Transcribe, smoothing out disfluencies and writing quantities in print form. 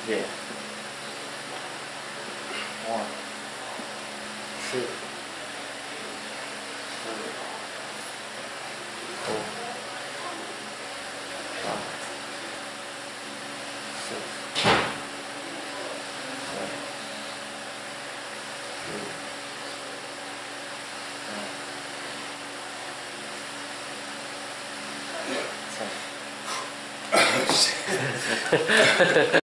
Yeah. 1, 2, 3, 4, 5, 6, 7, 8, 9, 10.